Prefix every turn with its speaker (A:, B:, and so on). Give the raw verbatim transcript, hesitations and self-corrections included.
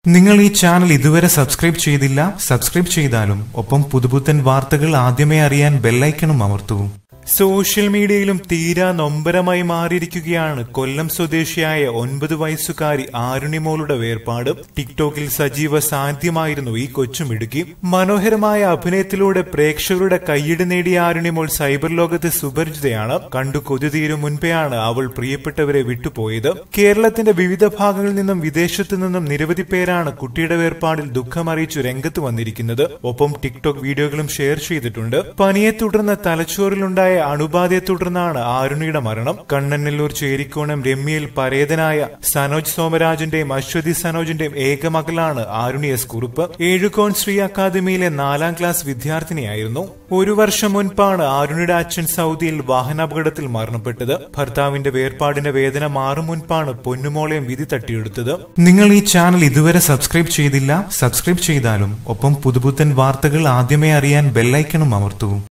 A: നിങ്ങൾ ഈ ചാനൽ ഇതുവരെ സബ്സ്ക്രൈബ് ചെയ്തില്ല സബ്സ്ക്രൈബ് ചെയ്താലും ഒപ്പം പുതുപുത്തൻ വാർത്തകൾ ആദ്യമേ അറിയാൻ ബെൽ ഐക്കണും അമർത്തൂ. സോഷ്യൽ മീഡിയയിലും തീരാ നൊമ്പരമായി മാറിയിരിക്കുകയാണ് കൊല്ലം സ്വദേശിയായ ഒൻപത് വയസ്സുകാരി ആരുണിമോളുടെ വേർപാട്. ടിക്ടോക്കിൽ സജീവ സാന്നിധ്യമായിരുന്നു ഈ കൊച്ചുമിടുക്കി. മനോഹരമായ അഭിനയത്തിലൂടെ പ്രേക്ഷകരുടെ കയ്യടി നേടിയ ആരുണിമോൾ സൈബർ ലോകത്ത് സുപരിചിതയാണ്. കണ്ടു കൊതിതീരും മുൻപെയാണ് അവൾ പ്രിയപ്പെട്ടവരെ വിട്ടുപോയത്. കേരളത്തിന്റെ വിവിധ ഭാഗങ്ങളിൽ നിന്നും വിദേശത്തു നിന്നും നിരവധി പേരാണ് കുട്ടിയുടെ വേർപാടിൽ ദുഃഖമറിയിച്ചു രംഗത്ത് വന്നിരിക്കുന്നത്. ഒപ്പം ടിക്ടോക്ക് വീഡിയോകളും ഷെയർ ചെയ്തിട്ടുണ്ട്. പനിയെ തുടർന്ന് തലച്ചോറിലുണ്ടായ അണുബാധയെ തുടർന്നാണ് ആരുണിയുടെ മരണം. കണ്ണനല്ലൂർ ചേരിക്കോണം രമ്യയിൽ പരേതനായ സനോജ് സോമരാജിന്റെയും അശ്വതി സനോജിന്റെയും ഏക മകളാണ് ആരുണി എസ് കുറുപ്പ്. ഏഴുകോൺ ശ്രീ അക്കാദമിയിലെ നാലാം ക്ലാസ് വിദ്യാർത്ഥിനിയായിരുന്നു. ഒരു വർഷം മുൻപാണ് ആരുണിയുടെ അച്ഛൻ സൗദിയിൽ വാഹനാപകടത്തിൽ മരണപ്പെട്ടത്. ഭർത്താവിന്റെ വേർപാടിന്റെ വേദന മാറും മുൻപാണ് പൊന്നുമോളെയും വിധി തട്ടിയെടുത്തത്. നിങ്ങൾ ഈ ചാനൽ ഇതുവരെ സബ്സ്ക്രൈബ് ചെയ്തില്ല സബ്സ്ക്രൈബ് ചെയ്താലും ഒപ്പം പുതുപുത്തൻ വാർത്തകൾ ആദ്യമേ അറിയാൻ ബെൽ ഐക്കണും അമർത്തൂ.